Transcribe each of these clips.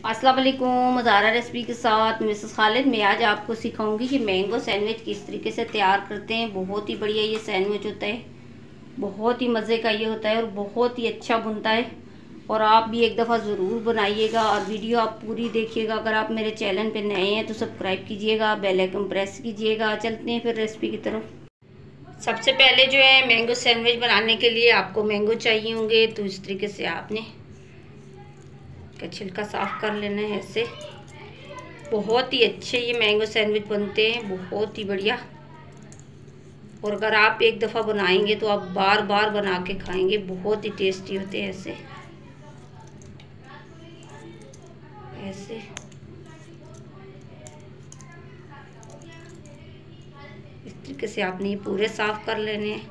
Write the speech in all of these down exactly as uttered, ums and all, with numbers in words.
अस्सलाम वालेकुम। ज़ारा रेसिपी के साथ मिसेस खालिद। मैं आज आपको सिखाऊंगी कि मैंगो सैंडविच किस तरीके से तैयार करते हैं। बहुत ही बढ़िया ये सैंडविच होता है, बहुत ही मज़े का ये होता है और बहुत ही अच्छा बनता है। और आप भी एक दफ़ा ज़रूर बनाइएगा और वीडियो आप पूरी देखिएगा। अगर आप मेरे चैनल पे नए हैं तो सब्सक्राइब कीजिएगा, बेल आइकन प्रेस कीजिएगा। चलते हैं फिर रेसिपी की तरफ। सबसे पहले जो है मैंगो सैंडविच बनाने के लिए आपको मैंगो चाहिए होंगे। तो इस तरीके से आपने का छिलका साफ़ कर लेना है ऐसे। बहुत ही अच्छे ये मैंगो सैंडविच बनते हैं, बहुत ही बढ़िया। और अगर आप एक दफ़ा बनाएंगे तो आप बार बार बना के खाएंगे, बहुत ही टेस्टी होते हैं ऐसे ऐसे। इस तरीके से आपने ये पूरे साफ़ कर लेने हैं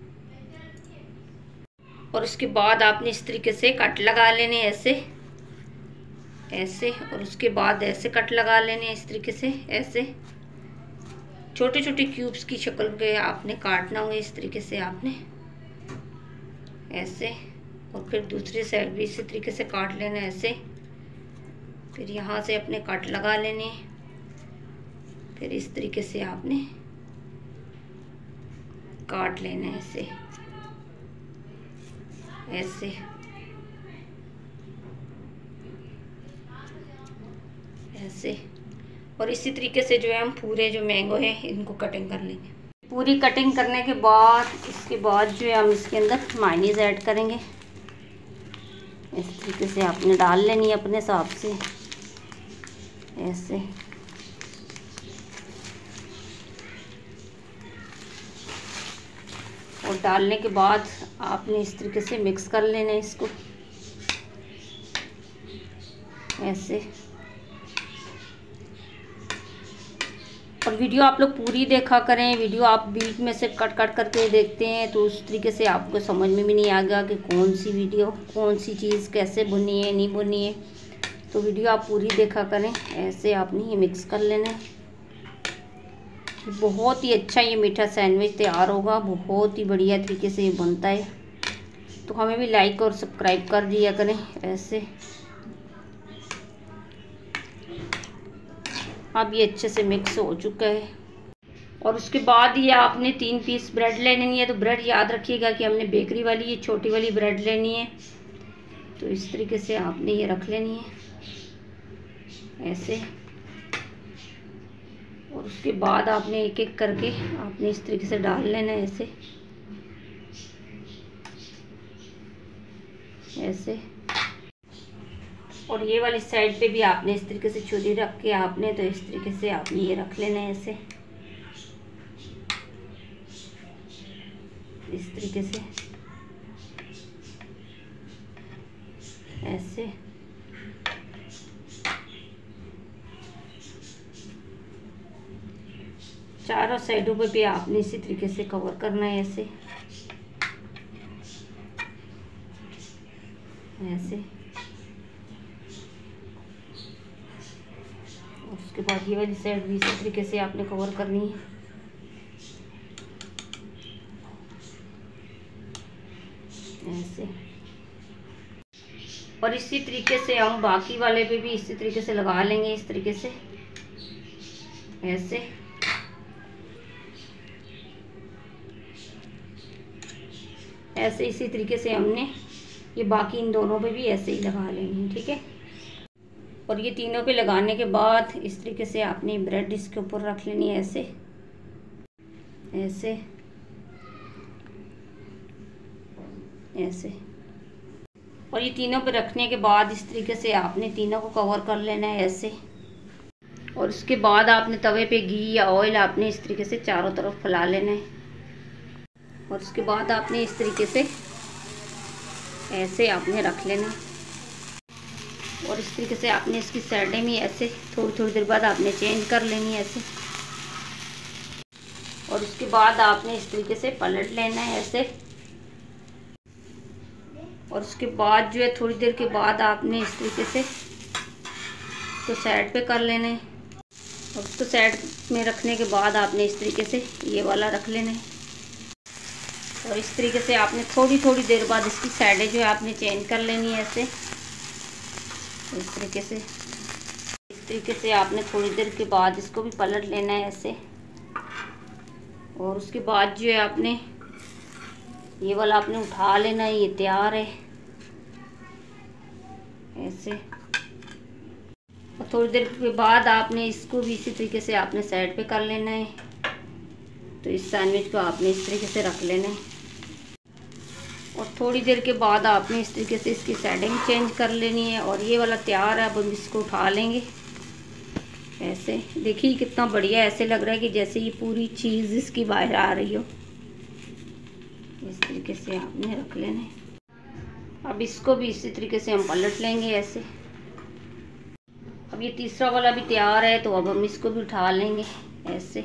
और उसके बाद आपने इस तरीके से कट लगा लेने ऐसे ऐसे। और उसके बाद ऐसे कट लगा लेने इस तरीके से ऐसे। छोटे छोटे क्यूब्स की शक्ल के आपने काटना होगा इस तरीके से आपने ऐसे। और फिर दूसरी साइड भी इसी तरीके से काट लेना ऐसे। फिर यहाँ से अपने कट लगा लेने। फिर इस तरीके से आपने काट लेना ऐसे ऐसे ऐसे। और इसी तरीके से जो है हम पूरे जो मैंगो है इनको कटिंग कर लेंगे। पूरी कटिंग करने के बाद इसके बाद जो है हम इसके अंदर मायोनीज ऐड करेंगे। इस तरीके से आपने डाल लेनी है अपने हिसाब से ऐसे। और डालने के बाद आपने इस तरीके से मिक्स कर लेना है इसको ऐसे। और वीडियो आप लोग पूरी देखा करें। वीडियो आप बीच में से कट कट करके देखते हैं तो उस तरीके से आपको समझ में भी नहीं आएगा कि कौन सी वीडियो कौन सी चीज़ कैसे बुनी है नहीं बुनी है। तो वीडियो आप पूरी देखा करें। ऐसे आपने ये मिक्स कर लेना है। बहुत ही अच्छा ये मीठा सैंडविच तैयार होगा, बहुत ही बढ़िया तरीके से ये बनता है। तो हमें भी लाइक और सब्सक्राइब कर दिया करें ऐसे। अब ये अच्छे से मिक्स हो चुका है। और उसके बाद ये आपने तीन पीस ब्रेड लेनी है। तो ब्रेड याद रखिएगा कि हमने बेकरी वाली ये छोटी वाली ब्रेड लेनी है। तो इस तरीके से आपने ये रख लेनी है ऐसे। और उसके बाद आपने एक एक करके आपने इस तरीके से डाल लेना है ऐसे ऐसे। और ये वाली साइड पे भी आपने इस तरीके से छुरी रख के आपने तो इस तरीके से आपने ये रख लेना है ऐसे इस तरीके से ऐसे। चारों साइडों पे भी आपने इसी तरीके से कवर करना है ऐसे ऐसे। उसके बाद ये वाली साइड भी इसी तरीके से आपने कवर करनी है ऐसे। और इसी तरीके से हम बाकी वाले पे भी इसी तरीके से लगा लेंगे इस तरीके से ऐसे ऐसे। इसी तरीके से हमने ये बाकी इन दोनों पे भी ऐसे ही लगा लेनी है, ठीक है। और ये तीनों पे लगाने के बाद इस तरीके से आपने ब्रेड इसके ऊपर रख लेनी है ऐसे ऐसे ऐसे। और ये तीनों पे रखने के बाद इस तरीके से आपने तीनों को कवर कर लेना है ऐसे। और उसके बाद आपने तवे पे घी या ऑयल आपने इस तरीके से चारों तरफ फैला लेना है। और उसके बाद आपने इस तरीके से ऐसे आपने रख लेना है। और इस तरीके से आपने इसकी साइडें भी ऐसे थोड़ी थोड़ी देर बाद आपने चेंज कर लेनी है ऐसे। और उसके बाद आपने इस तरीके से पलट लेना है ऐसे। और उसके बाद जो है थोड़ी देर के बाद आपने इस तरीके से तो साइड पे कर लेना है। और उसको साइड में रखने के बाद आपने इस तरीके से ये वाला रख लेना है। और इस तरीके से आपने थोड़ी थोड़ी देर बाद इसकी साइडें जो है आपने चेंज कर लेनी है ऐसे इस तरीके से इस तरीके से आपने थोड़ी देर के बाद इसको भी पलट लेना है ऐसे। और उसके बाद जो है आपने ये वाला आपने उठा लेना है, ये तैयार है ऐसे। और थोड़ी देर के बाद आपने इसको भी इसी तरीके से आपने साइड पे कर लेना है। तो इस सैंडविच को आपने इस तरीके से रख लेना है और थोड़ी देर के बाद आपने इस तरीके से इसकी सेटिंग चेंज कर लेनी है। और ये वाला तैयार है। अब हम इसको उठा लेंगे ऐसे। देखिए कितना बढ़िया ऐसे लग रहा है कि जैसे ये पूरी चीज़ इसकी बाहर आ रही हो। इस तरीके से आपने रख लेना है। अब इसको भी इसी तरीके से हम पलट लेंगे ऐसे। अब ये तीसरा वाला भी तैयार है, तो अब हम इसको भी उठा लेंगे ऐसे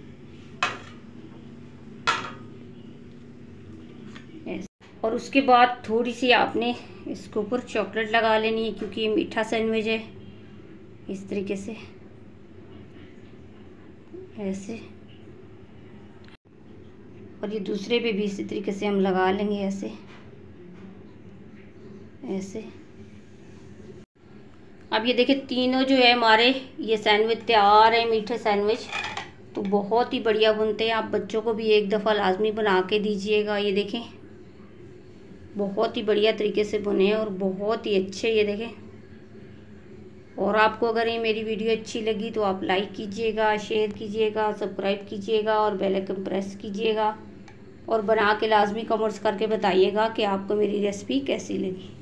ऐसे। और उसके बाद थोड़ी सी आपने इसके ऊपर चॉकलेट लगा लेनी है, क्योंकि ये मीठा सैंडविच है। इस तरीके से ऐसे। और ये दूसरे पे भी इसी तरीके से हम लगा लेंगे ऐसे ऐसे। अब ये देखिए तीनों जो है हमारे ये सैंडविच तैयार है, मीठे सैंडविच। तो बहुत ही बढ़िया बनते हैं। आप बच्चों को भी एक दफ़ा लाजमी बना के दीजिएगा। ये देखें बहुत ही बढ़िया तरीके से बने हैं और बहुत ही अच्छे। ये देखें। और आपको अगर ये मेरी वीडियो अच्छी लगी तो आप लाइक कीजिएगा, शेयर कीजिएगा, सब्सक्राइब कीजिएगा और बेल आइकन प्रेस कीजिएगा। और बना के लाजमी कमेंट्स करके बताइएगा कि आपको मेरी रेसिपी कैसी लगी।